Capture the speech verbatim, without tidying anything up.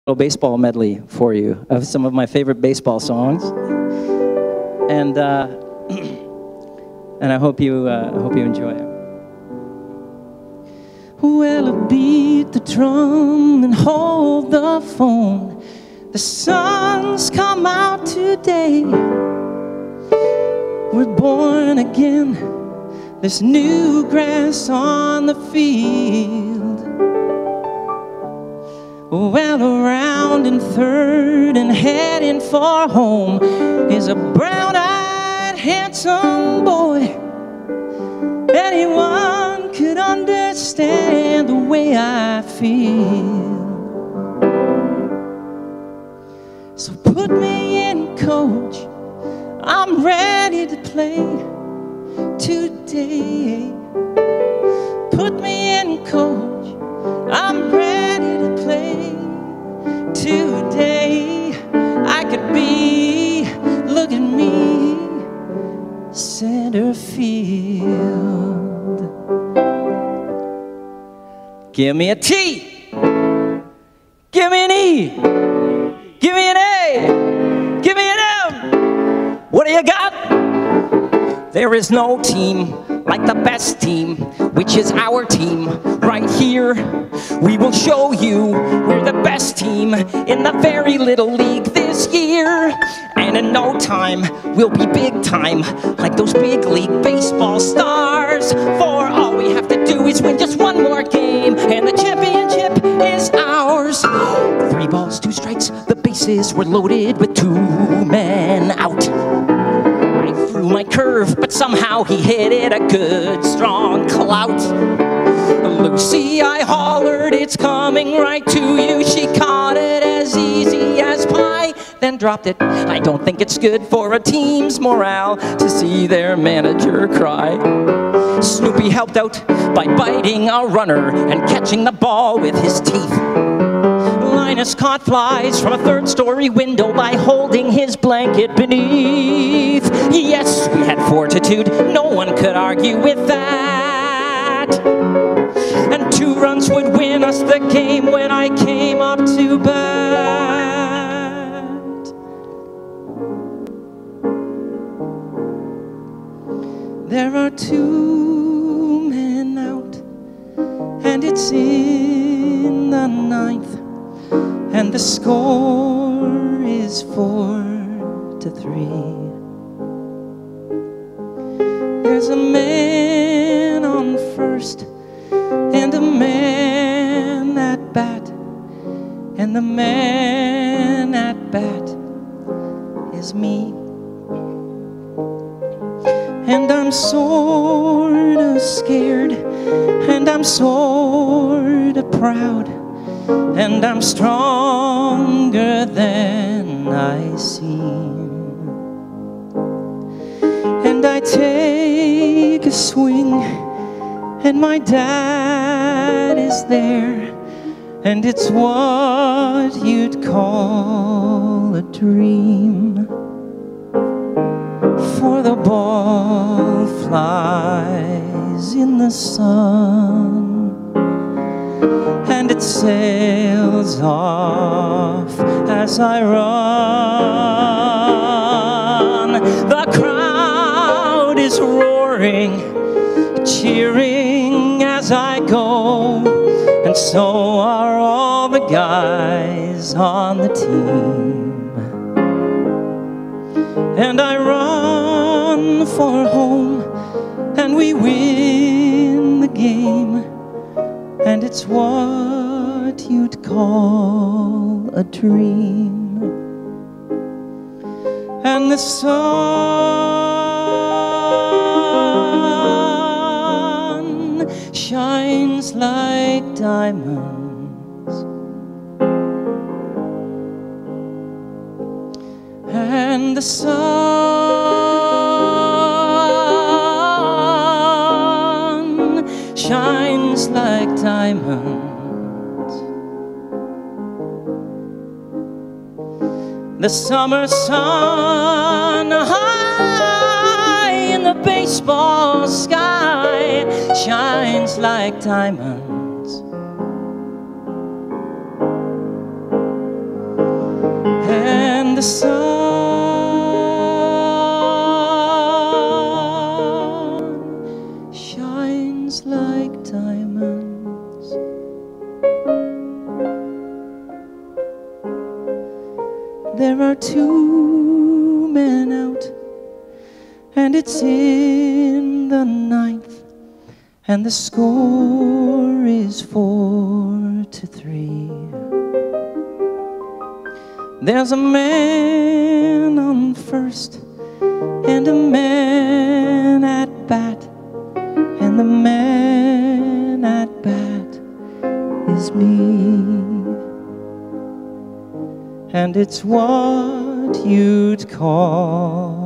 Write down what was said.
little baseball medley for you of some of my favorite baseball songs, and uh, and I hope you uh, I hope you enjoy it. Well, I beat the drum and hold the phone. The sun's come out today. We're born again. There's new grass on the field. Well, around in third and heading for home is a brown-eyed, handsome boy. Anyone could understand the way I feel. So put me in, coach. I'm ready to play today. Put me in, coach. I'm ready to play today. I could be, look at me, center field. Give me a T, give me an E, give me an A, give me an M. What do you got? There is no team like the best team, which is our team right here. We will show you we're the best team in the very little league this year. And in no time, we'll be big time, like those big league baseball stars. For all we have to do is win just one more game, and the championship is ours. Three balls, two strikes, the bases were loaded with two men out. I threw my curve, but somehow he hit it a good, strong clout. Lucy, I hollered, it's coming right to you. She caught it as easy as pie, then dropped it. I don't think it's good for a team's morale to see their manager cry. Snoopy helped out by biting a runner and catching the ball with his teeth. Linus caught flies from a third-story window by holding his blanket beneath. Yes, we had fortitude, no one could argue with that. And two runs would win us the game when I came up to bat. There are two men out, and it's in the ninth, and the score is four to three. There's a man on first and a man at bat, and the man at bat is me. And I'm sorta scared, and I'm sorta proud, and I'm stronger than I seem. And I take a swing, and my dad is there, and it's what you'd call a dream. For the ball flies in the sun, and it sails off as I run. The crowd is roaring, cheering as I go, and so are all the guys on the team. And I run for home, and we win the game, and it's what you'd call a dream. And the sun shines like diamonds, and the sun shines like diamonds. The summer sun high in the baseball sky shines like diamonds. the sun shines like diamonds. There are two men out, and it's in the ninth, and the score is four to three. There's a man on first and a man at bat, and the man at bat is me. And it's what you'd call